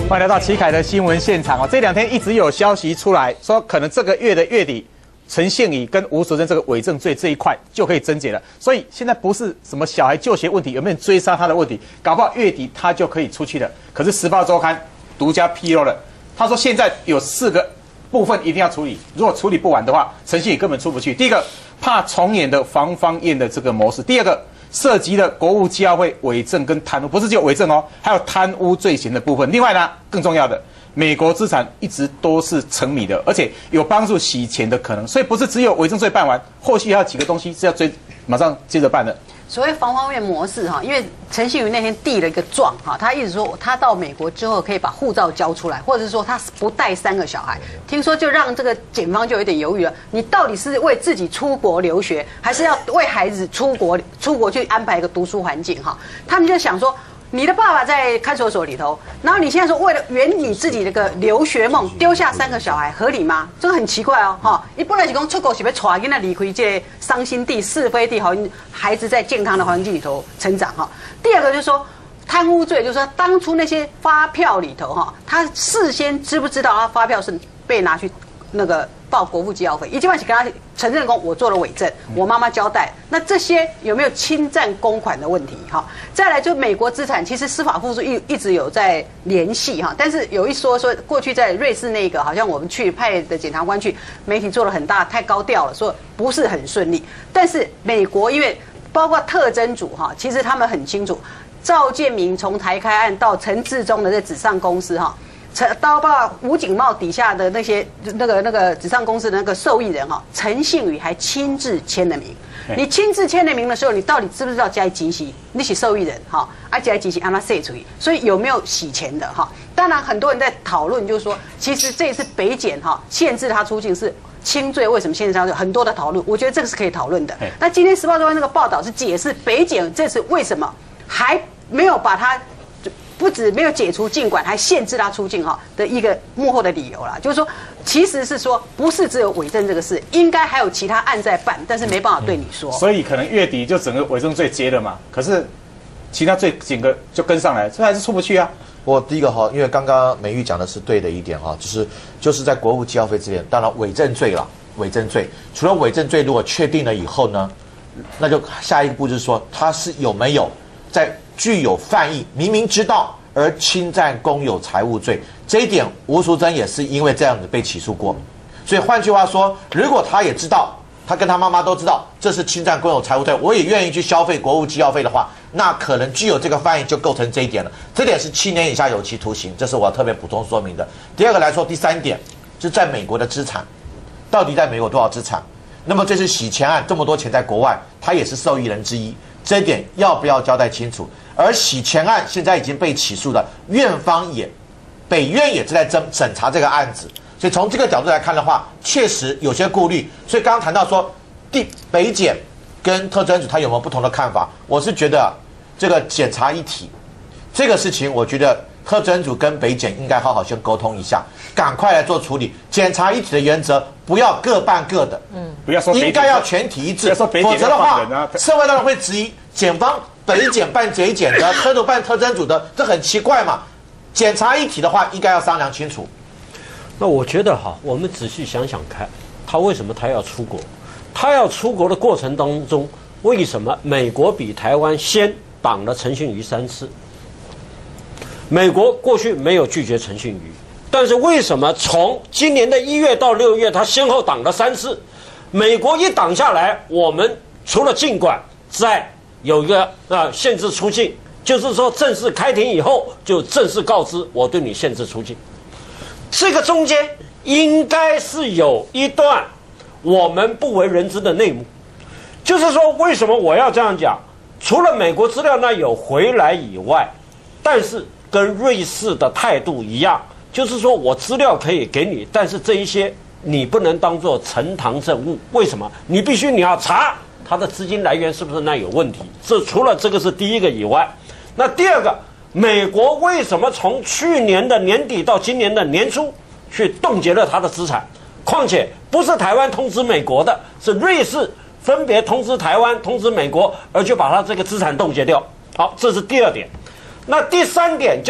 欢迎来到齐凯的新闻现场哦。这两天一直有消息出来说，可能这个月的月底，陈信宇跟吴淑珍这个伪证罪这一块就可以侦结了。所以现在不是什么小孩就学问题，有没有人追杀他的问题，搞不好月底他就可以出去了。可是《时报周刊》独家披露了，他说现在有4个部分一定要处理，如果处理不完的话，陈信宇根本出不去。第一个，怕重演的防方宴的这个模式；第二个，涉及了国务机要会伪证跟贪污，不是只有伪证哦，还有贪污罪行的部分。另外呢，更重要的，美国资产一直都是沉迷的，而且有帮助洗钱的可能，所以不是只有伪证罪办完，后续还有几个东西是要马上接着办的。 所谓防方面模式哈，因为陈信宇那天递了一个状哈，他一直说他到美国之后可以把护照交出来，或者是说他不带3个小孩，听说就让这个检方就有点犹豫了，你到底是为自己出国留学，还是要为孩子出国去安排一个读书环境哈？他们就想说，你的爸爸在看守所里头，然后你现在说为了圆你自己的个留学梦，丢下3个小孩，合理吗？这个很奇怪哦，哈！一般来是讲出国是要带囡仔离开这伤心地、是非地，好，孩子在健康的环境里头成长哈。第二个就是说贪污罪，就是说当初那些发票里头哈，他事先知不知道他发票是被拿去那个报国富机要费？一基本是跟他承认我做了伪证，我妈妈交代，那这些有没有侵占公款的问题？哈，再来就美国资产，其实司法复苏一直有在联系哈，但是有一说过去在瑞士那个，好像我们去派的检察官去，媒体做了很大太高调了，说不是很顺利。但是美国因为包括特侦组哈，其实他们很清楚，赵建明从台开案到陈致中的这纸上公司哈。包括吴景茂底下的那些那个纸上公司的那个受益人哈，陈信宇还亲自签了名。你亲自签了名的时候，你到底知不知道加几息？你是受益人哈，加几息让他税出去，所以有没有洗钱的哈？当然，很多人在讨论，就是说，其实这次北检哈限制他出境是轻罪，为什么限制他？很多的讨论，我觉得这个是可以讨论的。那今天《时报周刊》那个报道是解释北检这次为什么还没有把他。不止没有解除禁管，还限制他出境哈的一个幕后的理由啦，就是说，其实是说不是只有伪证这个事，应该还有其他案在办，但是没办法对你说。 所以可能月底就整个伪证罪结了嘛，可是其他罪整个就跟上来，这还是出不去啊。 我第一个哈，因为刚刚美玉讲的是对的一点哈，就是在国务机要费之前，当然伪证罪了，伪证罪除了伪证罪如果确定了以后呢，那就下一步就是说他是有没有在具有犯意，明明知道而侵占公有财物罪，这一点吴淑珍也是因为这样子被起诉过。所以换句话说，如果他也知道，他跟他妈妈都知道这是侵占公有财物罪，我也愿意去消费国务机要费的话，那可能具有这个犯意就构成这一点了。这点是7年以下有期徒刑，这是我要特别补充说明的。第二个来说，第3点是在美国的资产，到底在美国多少资产？那么这是洗钱案，这么多钱在国外，他也是受益人之一。这一点要不要交代清楚？而洗钱案现在已经被起诉了，北院也正在审查这个案子，所以从这个角度来看的话，确实有些顾虑。所以刚刚谈到说，北检跟特侦组他有没有不同的看法？我是觉得这个检察一体这个事情，我觉得特侦组跟北检应该好好先沟通一下，赶快来做处理。检察一体的原则不要各办各的， 不要说应该要全体一致，否则的话，社会当然会质疑检方北检办北检的，特组办特侦组的，这很奇怪嘛。检察一体的话，应该要商量清楚。 那我觉得哈，我们仔细想想看，他为什么他要出国？他要出国的过程当中，为什么美国比台湾先挡了陈信宇3次？美国过去没有拒绝陈信宇，但是为什么从今年的1月到6月，他先后挡了3次？美国一挡下来，我们除了禁管，再有一个限制出境，就是说正式开庭以后就正式告知我对你限制出境。这个中间应该是有一段我们不为人知的内幕，就是说为什么我要这样讲？除了美国资料那有回来以外，但是跟瑞士的态度一样，就是说我资料可以给你，但是这一些你不能当作呈堂证物。为什么？你必须要查它的资金来源是不是那有问题。这除了这个是第一个以外，那第二个，美国为什么从去年的年底到今年的年初去冻结了它的资产？况且不是台湾通知美国的，是瑞士分别通知台湾、通知美国，而就把它这个资产冻结掉。好，这是第二点。那第3点就是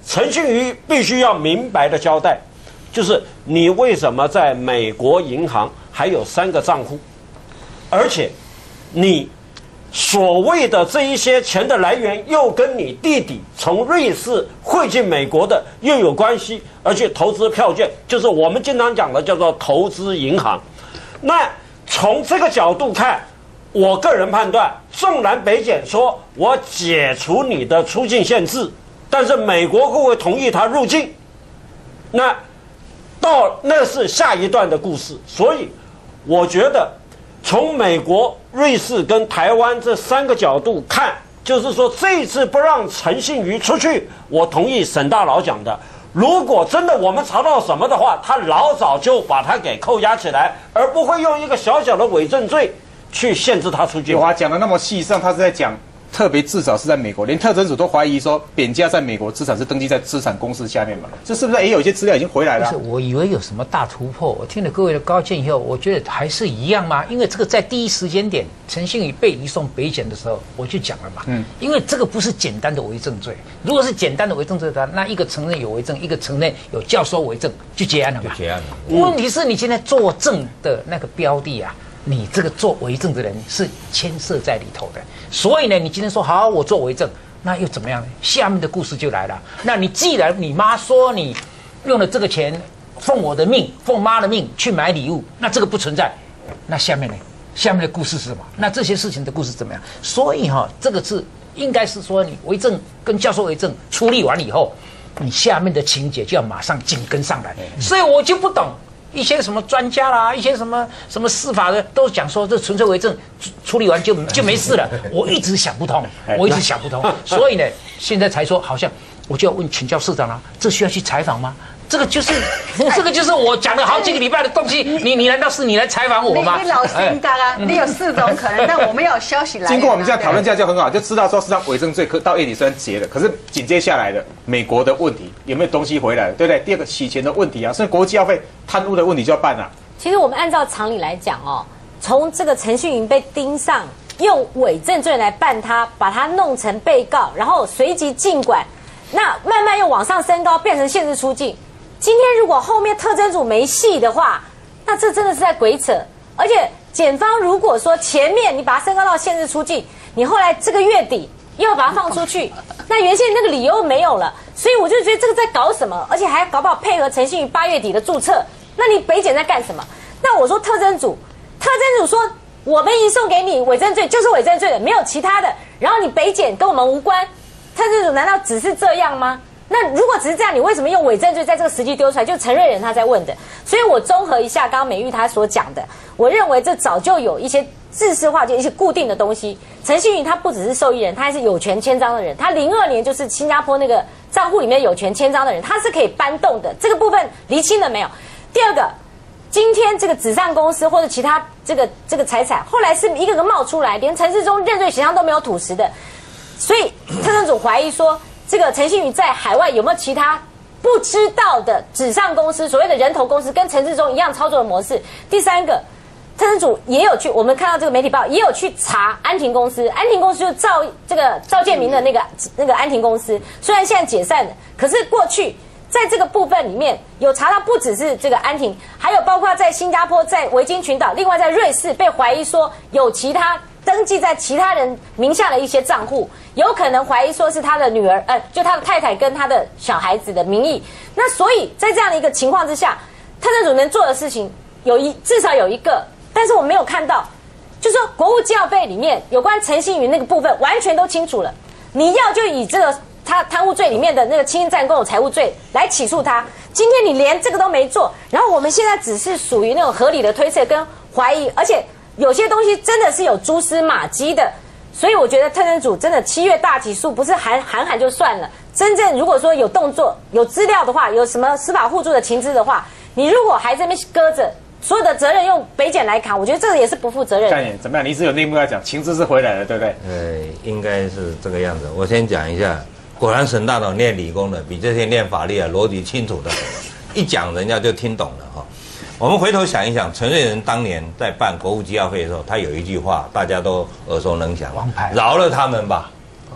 陈信瑜必须要明白的交代，就是你为什么在美国银行还有3个账户，而且你所谓的这一些钱的来源又跟你弟弟从瑞士汇进美国的又有关系，而且投资票券就是我们经常讲的叫做投资银行。那从这个角度看，我个人判断，纵然北检说我解除你的出境限制，但是美国会不会同意他入境？那是下一段的故事。所以我觉得从美国、瑞士跟台湾这3个角度看，就是说这一次不让陈信瑜出去，我同意沈大佬讲的，如果真的我们查到什么的话，他老早就把他给扣押起来，而不会用一个小小的伪证罪去限制他出境。 有啊，讲的那么细，实际上他是在讲特别至少是在美国，连特侦组都怀疑说扁家在美国资产是登记在资产公司下面嘛，这是不是也有一些资料已经回来了？ 不是，我以为有什么大突破。我听了各位的高见以后，我觉得还是一样嘛。因为这个在第一时间点，陈信宇被移送北检的时候，我就讲了嘛。因为这个不是简单的伪证罪，如果是简单的伪证罪的话，那一个承认有伪证，一个承认有教唆伪证，就结案了嘛。 结案了。 问题是你现在作证的那个标的啊。你这个做伪证的人是牵涉在里头的，所以呢，你今天说好我做伪证，那又怎么样呢？下面的故事就来了。那你既然你妈说你用了这个钱奉我的命，奉妈的命去买礼物，那这个不存在。那下面呢？下面的故事是什么？那这些事情的故事怎么样？所以这个是应该是说你伪证跟教唆伪证处理完以后，你下面的情节就要马上紧跟上来。所以我就不懂。一些什么专家啦，一些什么司法的都讲说这纯粹伪证处理完就没事了，我一直想不通，所以呢，现在才说好像我就要请教市长啊，这需要去采访吗？这个就是我讲了好几个礼拜的东西，你难道是你来采访我吗？ 你老心大啊，你有4种可能，但我们要有消息来。 经过我们这样讨论，这样就很好，就知道说实际上伪证罪到月底虽然结了，可是紧接下来的美国的问题有没有东西回来了，对不对？第二个洗钱的问题啊，所以国际消费贪污的问题就要办了。 其实我们按照常理来讲从这个陈信瑜被盯上，用伪证罪来办他，把他弄成被告，然后随即禁管，那慢慢又往上升高，变成限制出境。今天如果后面特侦组没戏的话，那这真的是在鬼扯。而且检方如果说前面你把它升高到限制出境，你后来这个月底又要把它放出去，那原先那个理由没有了，所以我就觉得这个在搞什么，而且还搞不好配合陈信瑜8月底的注册，那你北检在干什么？那我说特侦组说我们移送给你伪证罪就是伪证罪的，没有其他的，然后你北检跟我们无关，特侦组难道只是这样吗？那如果只是这样，你为什么用伪证罪在这个时机丢出来？就陈瑞仁他在问的，所以我综合一下刚刚美玉他所讲的，我认为这早就有一些制式化，就一些固定的东西。陈信瑜他不只是受益人，他还是有权签章的人。他02年就是新加坡那个账户里面有权签章的人，他是可以搬动的。这个部分厘清了没有？第二个，今天这个纸上公司或者其他这个财产，后来是一个个冒出来，连陈世忠认罪协商都没有吐实的，所以特侦组怀疑说。这个陈信瑜在海外有没有其他不知道的纸上公司，所谓的人头公司，跟陈志忠一样操作的模式？第三个，特侦组也有去，我们看到这个媒体报也有去查安庭公司，安庭公司就是赵建明的那个安庭公司，虽然现在解散了，可是过去在这个部分里面有查到不只是这个安庭，还有包括在新加坡、在维京群岛，另外在瑞士被怀疑说有其他。登记在其他人名下的一些账户，有可能怀疑说是他的女儿，就他的太太跟他的小孩子的名义。那所以在这样的一个情况之下，特侦组能做的事情至少有一个，但是我没有看到，就是说国务机要费里面有关陈信瑜那个部分完全都清楚了。你要就以这个他贪污罪里面的那个侵占公有财物罪来起诉他，今天你连这个都没做，然后我们现在只是属于那种合理的推测跟怀疑，而且。有些东西真的是有蛛丝马迹的，所以我觉得特侦组真的7月大起诉不是喊就算了，真正如果说有动作、有资料的话，有什么司法互助的情资的话，你如果还在那边搁着，所有的责任用北检来扛，我觉得这个也是不负责任。 概念怎么样？你只有内幕要讲，情资是回来了，对不对？ 应该是这个样子。我先讲一下，果然沈大佬念理工的比这些念法律逻辑清楚的，一讲人家就听懂了哈。我们回头想一想，陈瑞仁当年在办国务机要费的时候，他有一句话大家都耳熟能详：王牌，饶了他们吧。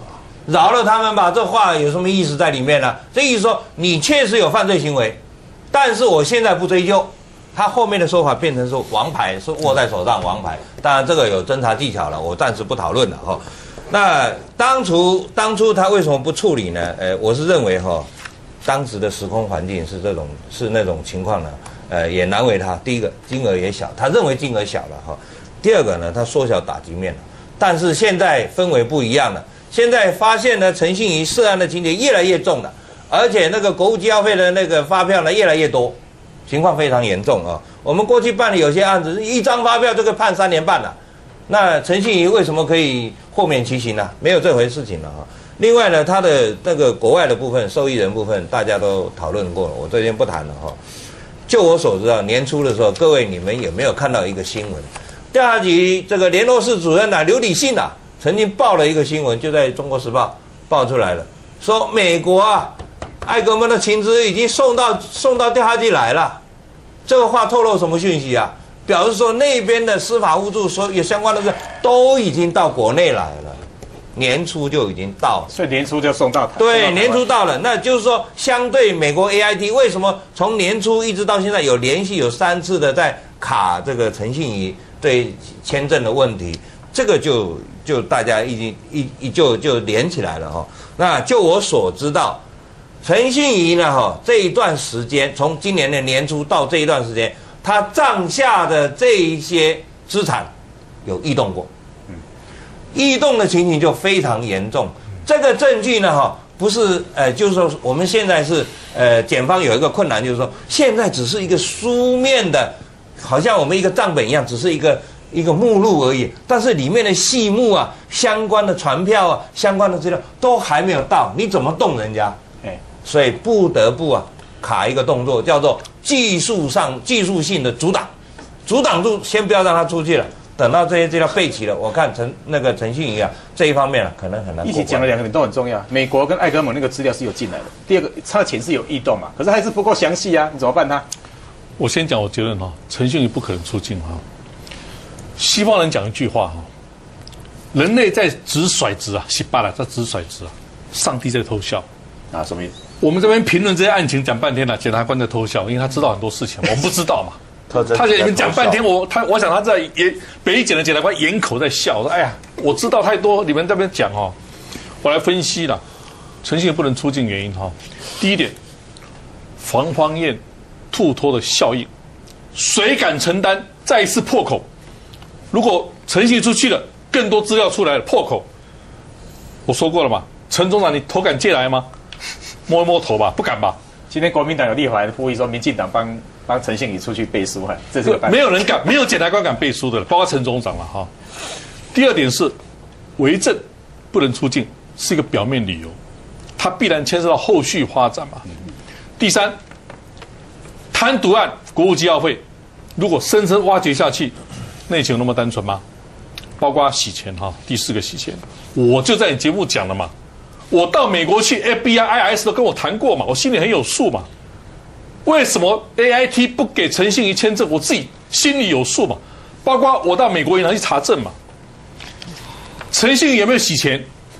饶了他们吧，这话有什么意思在里面呢？这意思说你确实有犯罪行为，但是我现在不追究。他后面的说法变成说王牌是握在手上，王牌。当然这个有侦查技巧了，我暂时不讨论了哈。那当初他为什么不处理呢？我是认为哈，当时的时空环境是那种情况呢，也难为他。第一个金额也小，他认为金额小了哈。第二个呢，他缩小打击面了。但是现在氛围不一样了，现在发现呢，陈信宜涉案的情节越来越重了，而且那个国务机要费的那个发票呢越来越多。情况非常严重啊！我们过去办理有些案子，一张发票就可以判3年半了。那陈信宜为什么可以豁免其刑呢？没有这回事情了啊！另外呢，他的那个国外的部分，受益人部分，大家都讨论过了，我这边不谈了哈。就我所知啊，年初的时候，各位你们有没有看到一个新闻？调查局这个联络室主任刘礼信啊，曾经报了一个新闻，就在《中国时报》报出来了，说美国啊。艾格曼的情资已经送到调查局来了，这个话透露什么讯息啊？表示说那边的司法互助所有相关的事都已经到国内来了，年初就已经到了， 所以年初就送到台。 对，年初到了，那就是说相对美国 AIT 为什么从年初一直到现在有连续有3次的在卡这个陈信宜对签证的问题，这个就大家就连起来了哈。那就我所知道。陈信宜呢？这一段时间，从今年的年初到这一段时间，他账下的这一些资产有异动过，异动的情形就非常严重。这个证据呢，不是就是说我们现在是检方有一个困难，就是说现在只是一个书面的，好像我们一个账本一样，只是一个目录而已，但是里面的细目啊、相关的传票啊、相关的资料都还没有到，你怎么动人家？所以不得不卡一个动作，叫做技术性的阻挡住，先不要让他出去了。等到这些资料备齐了，我看陈信宜啊这一方面可能很难。 一起讲了2个点都很重要，美国跟艾格蒙那个资料是有进来的。第二个，他的钱是有异动嘛，可是还是不够详细啊，你怎么办他？ 我先讲我结论陈信宜不可能出境西方人讲一句话人类在掷骰子洗罢了，在掷骰子上帝在偷笑什么意思？ 我们这边评论这些案情讲半天了，检察官在偷笑，因为他知道很多事情，我们不知道嘛。他在里面讲半天，我想他在北检的检察官掩口在笑，说：“哎呀，我知道太多，你们这边讲我来分析了，陈信宜不能出境原因第一点，防荒宴吐脱的效应，谁敢承担？再一次破口，如果陈信宜出去了，更多资料出来了，破口，我说过了嘛，陈总长，你头敢借来吗？”摸一摸头吧，不敢吧？ 今天国民党有立法人呼吁说，民进党帮陈信宜出去背书，这是个办法。 没有人敢，没有检察官敢背书的了，包括陈总长了第二点是，为政不能出境是一个表面理由，它必然牵涉到后续发展嘛。第三，贪渎案、国务机要费，如果深深挖掘下去，内情有那么单纯吗？包括洗钱第4个洗钱，我就在你节目讲了嘛。我到美国去 ，FBI、IS 都跟我谈过嘛，我心里很有数嘛。为什么 AIT 不给陈信宜签证？我自己心里有数嘛。包括我到美国银行去查证嘛。陈信宜有没有洗钱？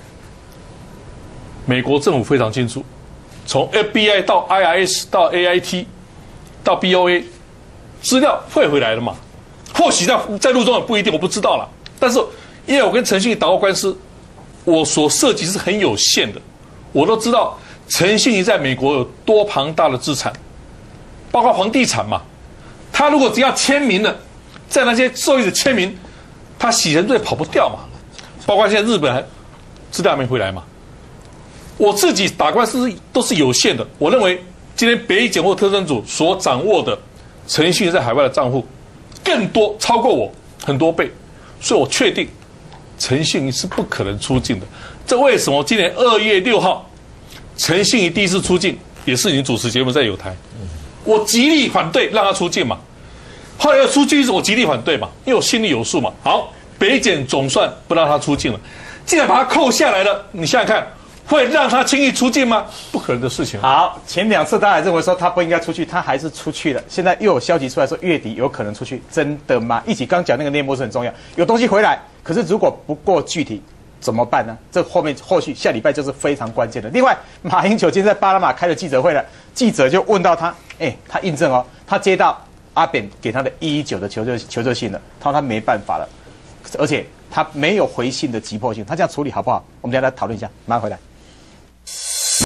美国政府非常清楚，从 FBI 到 IS 到 AIT 到 BOA， 资料汇回来了嘛。或许在路中也不一定，我不知道了。但是因为我跟陈信宜打过官司。我所涉及是很有限的，我都知道陈信宜在美国有多庞大的资产，包括房地产嘛。他如果只要签名了，在那些受益者签名，他洗钱罪跑不掉嘛。包括现在日本资料没回来嘛。我自己打官司都是有限的，我认为今天北检或特侦组所掌握的陈信宜在海外的账户更多，超过我很多倍，所以我确定。陈信宜是不可能出境的，这为什么今年2月6号，陈信宜第一次出境，也是你主持节目在有台，我极力反对让他出境嘛，后来要出境我极力反对嘛，因为我心里有数嘛。好，北检总算不让他出境了，既然把他扣下来了，你想想看，会让他轻易出境吗？不可能的事情。 好，前2次大家认为说他不应该出去，他还是出去了。现在又有消息出来说月底有可能出去，真的吗？一起刚讲那个内幕是很重要，有东西回来。可是如果不够具体， 怎么办呢？这后续下礼拜就是非常关键的。另外，马英九今天在巴拿马开了记者会了，记者就问到他，他印证哦，他接到阿扁给他的119的求救信了，他说他没办法了，而且他没有回信的急迫性，他这样处理好不好？我们等一下来讨论一下，马上回来。